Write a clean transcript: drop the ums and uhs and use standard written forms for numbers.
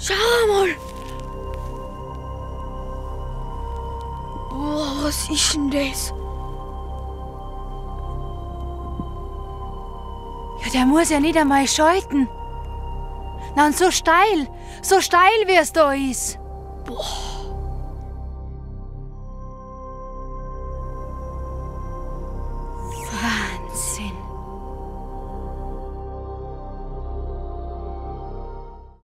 Schau mal! Boah, was ist denn das? Ja, der muss ja nicht einmal schalten. Na, und so steil wie es da ist. Boah.